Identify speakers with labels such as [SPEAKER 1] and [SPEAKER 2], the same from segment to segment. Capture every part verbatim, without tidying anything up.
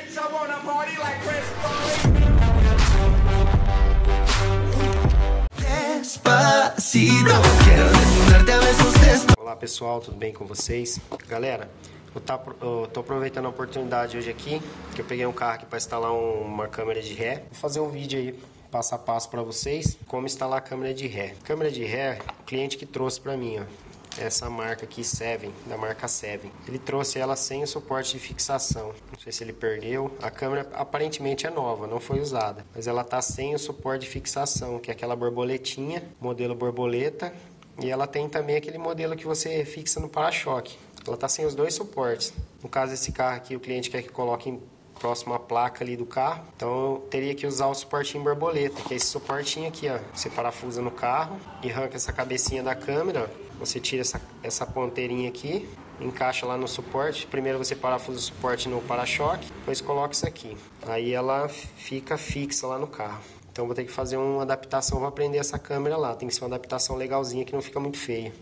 [SPEAKER 1] Olá pessoal, tudo bem com vocês? Galera, eu, tá, eu tô aproveitando a oportunidade hoje aqui, que eu peguei um carro aqui para instalar um, uma câmera de ré. Vou fazer um vídeo aí passo a passo para vocês como instalar a câmera de ré. Câmera de ré, o cliente que trouxe para mim, ó, essa marca aqui, Seven, da marca Seven. Ele trouxe ela sem o suporte de fixação. Não sei se ele perdeu. A câmera aparentemente é nova, não foi usada, mas ela tá sem o suporte de fixação, que é aquela borboletinha, modelo borboleta. E ela tem também aquele modelo que você fixa no para-choque. Ela tá sem os dois suportes. No caso desse carro aqui, o cliente quer que coloque em próximo à placa ali do carro. Então eu teria que usar o suportinho borboleta, que é esse suportinho aqui, ó. Você parafusa no carro e arranca essa cabecinha da câmera. Você tira essa, essa ponteirinha aqui, encaixa lá no suporte. Primeiro você parafusa o suporte no para-choque, depois coloca isso aqui. Aí ela fica fixa lá no carro. Então vou ter que fazer uma adaptação para prender essa câmera lá. Tem que ser uma adaptação legalzinha que não fica muito feia.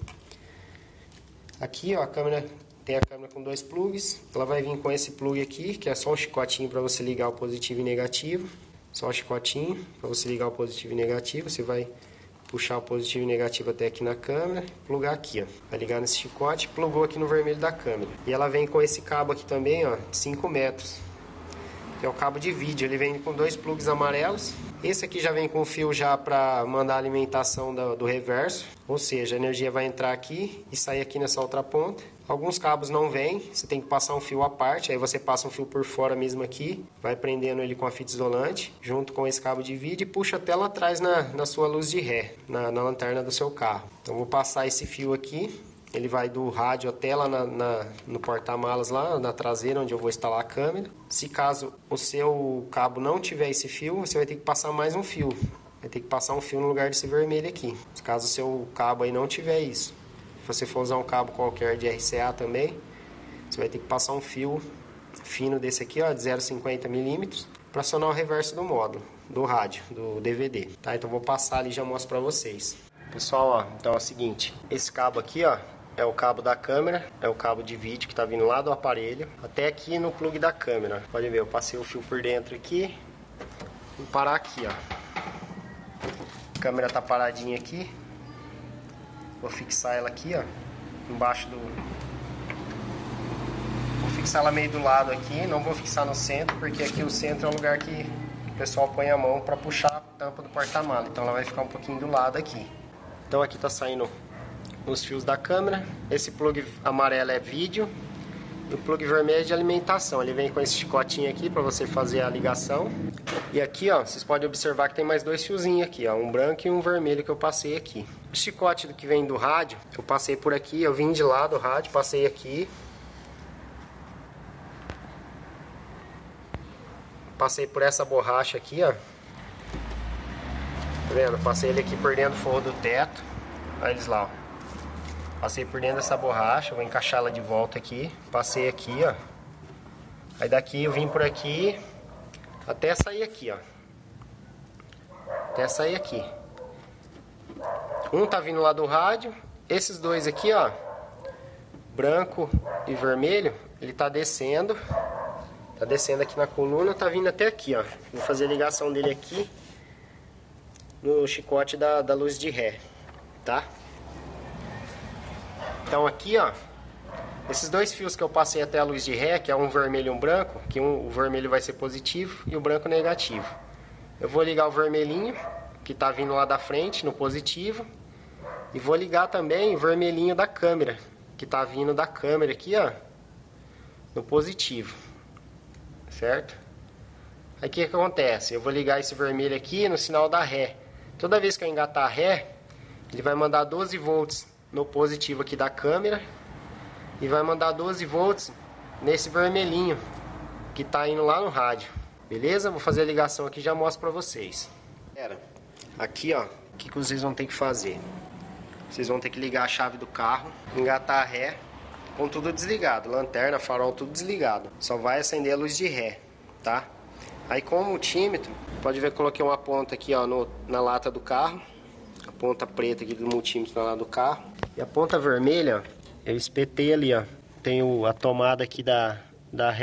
[SPEAKER 1] Aqui, ó, a câmera tem a câmera com dois plugs. Ela vai vir com esse plug aqui, que é só um chicotinho para você ligar o positivo e negativo. Só um chicotinho para você ligar o positivo e negativo. Você vai puxar o positivo e negativo até aqui na câmera, plugar aqui, ó. Vai ligar nesse chicote, plugou aqui no vermelho da câmera. E ela vem com esse cabo aqui também, ó, de cinco metros. Que é o cabo de vídeo. Ele vem com dois plugs amarelos. Esse aqui já vem com fio já para mandar a alimentação do, do reverso, ou seja, a energia vai entrar aqui e sair aqui nessa outra ponta. Alguns cabos não vêm, você tem que passar um fio à parte, aí você passa um fio por fora mesmo aqui, vai prendendo ele com a fita isolante, junto com esse cabo de vídeo e puxa até lá atrás na, na sua luz de ré, na, na lanterna do seu carro. Então vou passar esse fio aqui. Ele vai do rádio até lá na, na, no porta-malas, lá na traseira, onde eu vou instalar a câmera. Se caso o seu cabo não tiver esse fio, você vai ter que passar mais um fio. Vai ter que passar um fio no lugar desse vermelho aqui. Se caso o seu cabo aí não tiver isso. Se você for usar um cabo qualquer de R C A também, você vai ter que passar um fio fino desse aqui, ó, de zero vírgula cinquenta milímetros, para acionar o reverso do módulo, do rádio, do D V D. Tá? Então vou passar ali e já mostro para vocês. Pessoal, ó, então é o seguinte, esse cabo aqui, ó, é o cabo da câmera, é o cabo de vídeo que está vindo lá do aparelho, até aqui no plug da câmera. Pode ver, eu passei o fio por dentro aqui, vou parar aqui, ó. A câmera tá paradinha aqui, vou fixar ela aqui, ó, embaixo do... Vou fixar ela meio do lado aqui, não vou fixar no centro, porque aqui o centro é o lugar que o pessoal põe a mão para puxar a tampa do porta-mala, então ela vai ficar um pouquinho do lado aqui. Então aqui tá saindo os fios da câmera. Esse plug amarelo é vídeo e o plug vermelho é de alimentação. Ele vem com esse chicotinho aqui para você fazer a ligação. E aqui, ó, vocês podem observar que tem mais dois fiozinhos aqui, ó, um branco e um vermelho que eu passei aqui. O chicote que vem do rádio, eu passei por aqui, eu vim de lá do rádio, passei aqui. Passei por essa borracha aqui, ó. Tá vendo? Passei ele aqui por dentro do forro do teto. Olha eles lá, ó. Passei por dentro dessa borracha, vou encaixar ela de volta aqui. Passei aqui, ó. Aí daqui eu vim por aqui até sair aqui, ó. Até sair aqui. Um tá vindo lá do rádio. Esses dois aqui, ó, branco e vermelho, ele tá descendo. Tá descendo aqui na coluna, tá vindo até aqui, ó. Vou fazer a ligação dele aqui no chicote da, da luz de ré, tá? Então aqui, ó, esses dois fios que eu passei até a luz de ré, que é um vermelho e um branco, que um, o vermelho vai ser positivo e o branco negativo. Eu vou ligar o vermelhinho, que tá vindo lá da frente, no positivo, e vou ligar também o vermelhinho da câmera, que tá vindo da câmera aqui, ó, no positivo, certo? Aí o que que acontece? Eu vou ligar esse vermelho aqui no sinal da ré. Toda vez que eu engatar a ré, ele vai mandar doze volts no positivo aqui da câmera e vai mandar doze volts nesse vermelhinho que tá indo lá no rádio, beleza? Vou fazer a ligação aqui e já mostro pra vocês. Galera, aqui, ó, o que que vocês vão ter que fazer? Vocês vão ter que ligar a chave do carro, engatar a ré com tudo desligado, lanterna, farol, tudo desligado. Só vai acender a luz de ré, tá? Aí com o multímetro, pode ver que eu coloquei uma ponta aqui, ó, no, na lata do carro. A ponta preta aqui do multímetro na lata do carro. E a ponta vermelha, eu espetei ali, ó. Tem o, a tomada aqui da, da ré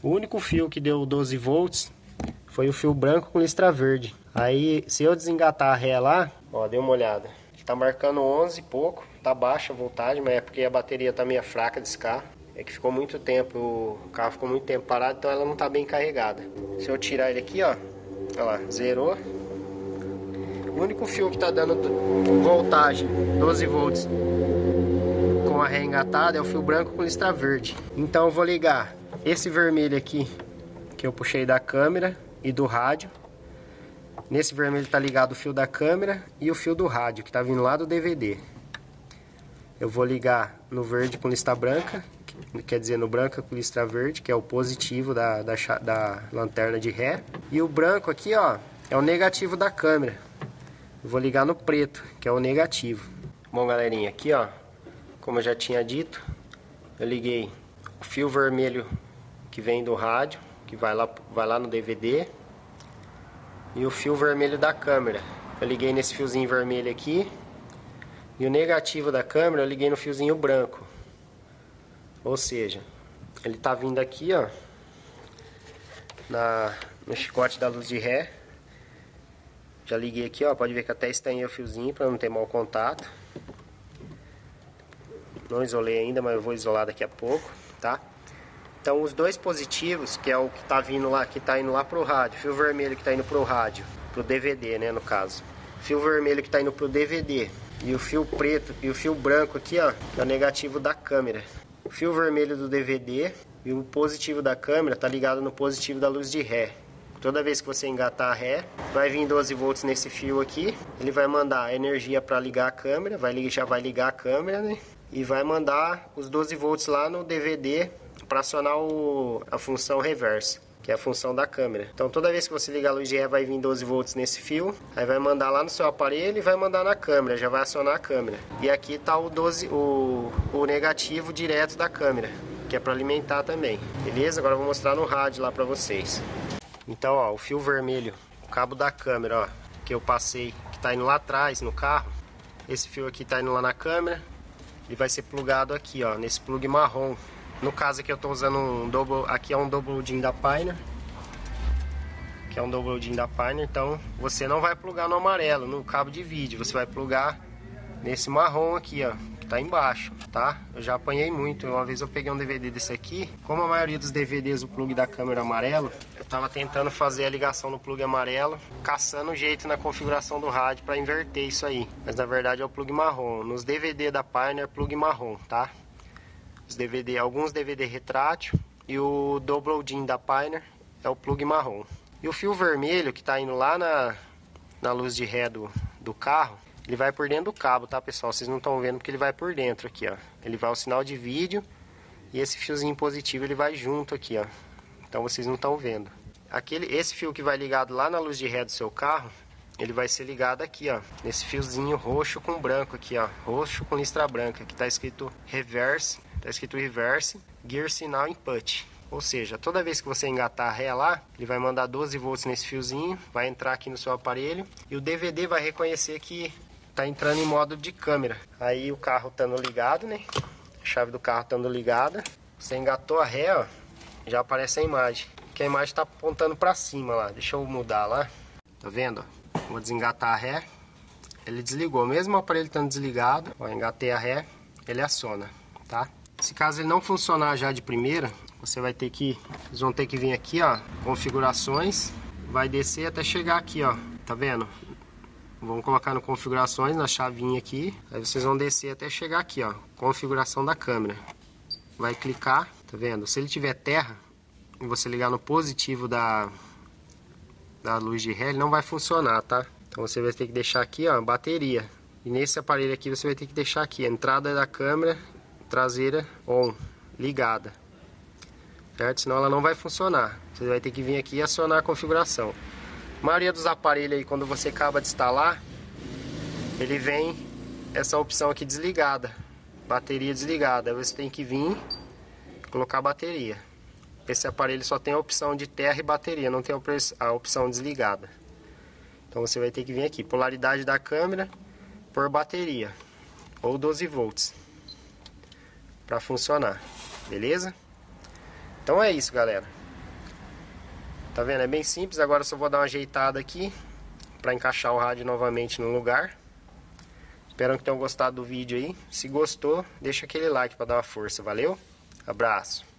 [SPEAKER 1] O único fio que deu doze volts foi o fio branco com listra verde. Aí, se eu desengatar a ré lá, ó, dê uma olhada. Tá marcando onze e pouco, tá baixa a voltagem, mas é porque a bateria tá meio fraca desse carro. É que ficou muito tempo, o carro ficou muito tempo parado, então ela não tá bem carregada. Se eu tirar ele aqui, ó, olha lá, zerou. O único fio que tá dando voltagem, doze volts, com a ré engatada, é o fio branco com listra verde. Então eu vou ligar esse vermelho aqui, que eu puxei da câmera e do rádio. Nesse vermelho tá ligado o fio da câmera e o fio do rádio, que tá vindo lá do D V D. Eu vou ligar no verde com listra branca, quer dizer, no branco com listra verde, que é o positivo da, da, da lanterna de ré. E o branco aqui, ó, é o negativo da câmera. Eu vou ligar no preto, que é o negativo. Bom, galerinha, aqui, ó, como eu já tinha dito, eu liguei o fio vermelho que vem do rádio, que vai lá, vai lá no D V D, e o fio vermelho da câmera. Eu liguei nesse fiozinho vermelho aqui, e o negativo da câmera eu liguei no fiozinho branco. Ou seja, ele tá vindo aqui, ó, na, no chicote da luz de ré. Já liguei aqui, ó, pode ver que até estanhei o fiozinho para não ter mau contato. Não isolei ainda, mas eu vou isolar daqui a pouco, tá? Então os dois positivos, que é o que tá vindo lá, que tá indo lá pro rádio, fio vermelho que tá indo pro rádio, pro D V D, né, no caso. Fio vermelho que tá indo pro D V D e o fio preto e o fio branco aqui, ó, que é o negativo da câmera. O fio vermelho do D V D e o positivo da câmera tá ligado no positivo da luz de ré. Toda vez que você engatar a ré, vai vir doze volts nesse fio aqui. Ele vai mandar energia para ligar a câmera, vai, já vai ligar a câmera, né? E vai mandar os doze volts lá no D V D para acionar o, a função reverse, que é a função da câmera. Então toda vez que você ligar a luz de ré, vai vir doze volts nesse fio. Aí vai mandar lá no seu aparelho e vai mandar na câmera, já vai acionar a câmera. E aqui tá o, doze, o, o negativo direto da câmera, que é para alimentar também. Beleza? Agora eu vou mostrar no rádio lá para vocês. Então, ó, o fio vermelho, o cabo da câmera, ó, que eu passei, que tá indo lá atrás no carro. Esse fio aqui tá indo lá na câmera e vai ser plugado aqui, ó, nesse plug marrom. No caso aqui eu tô usando um double, aqui é um double DIN da Pioneer, que é um double DIN da Pioneer, então você não vai plugar no amarelo, no cabo de vídeo, você vai plugar nesse marrom aqui, ó, que tá embaixo, tá? Eu já apanhei muito, uma vez eu peguei um D V D desse aqui, como a maioria dos D V Ds o plug da câmera amarelo, eu tava tentando fazer a ligação no plug amarelo, caçando um jeito na configuração do rádio para inverter isso aí, mas na verdade é o plug marrom. Nos D V D da Pioneer é plug marrom, tá? Os D V D, alguns D V D retrátil e o double DIN da Pioneer é o plug marrom. E o fio vermelho que tá indo lá na, na luz de ré do, do carro, ele vai por dentro do cabo, tá, pessoal? Vocês não estão vendo porque ele vai por dentro aqui, ó. Ele vai ao sinal de vídeo e esse fiozinho positivo ele vai junto aqui, ó. Então vocês não estão vendo. Aquele, esse fio que vai ligado lá na luz de ré do seu carro, ele vai ser ligado aqui, ó, nesse fiozinho roxo com branco aqui, ó, roxo com listra branca, que tá escrito reverse, tá escrito reverse, gear signal input. Ou seja, toda vez que você engatar a ré lá, ele vai mandar doze volts nesse fiozinho, vai entrar aqui no seu aparelho e o D V D vai reconhecer que tá entrando em modo de câmera. Aí o carro estando ligado, né? A chave do carro estando ligada, você engatou a ré, ó, já aparece a imagem. Que a imagem tá apontando para cima lá. Deixa eu mudar lá. Tá vendo? Vou desengatar a ré. Ele desligou, mesmo o aparelho estando desligado, ó, engatei a ré, ele aciona, tá? Se caso ele não funcionar já de primeira, você vai ter que, vocês vão ter que vir aqui, ó, configurações, vai descer até chegar aqui, ó, tá vendo? Vamos colocar no configurações, na chavinha aqui, aí vocês vão descer até chegar aqui, ó, configuração da câmera. Vai clicar, tá vendo? Se ele tiver terra e você ligar no positivo da, da luz de ré, ele não vai funcionar, tá? Então você vai ter que deixar aqui, ó, bateria. E nesse aparelho aqui você vai ter que deixar aqui, a entrada da câmera traseira on, ligada. Certo? Senão ela não vai funcionar. Você vai ter que vir aqui e acionar a configuração. A maioria dos aparelhos aí, quando você acaba de instalar, ele vem essa opção aqui desligada, bateria desligada. Aí você tem que vir colocar a bateria. Esse aparelho só tem a opção de terra e bateria, não tem a opção desligada. Então você vai ter que vir aqui, polaridade da câmera por bateria, ou doze volts, para funcionar, beleza? Então é isso, galera. Tá vendo? É bem simples. Agora eu só vou dar uma ajeitada aqui para encaixar o rádio novamente no lugar. Espero que tenham gostado do vídeo aí. Se gostou, deixa aquele like para dar uma força. Valeu? Abraço!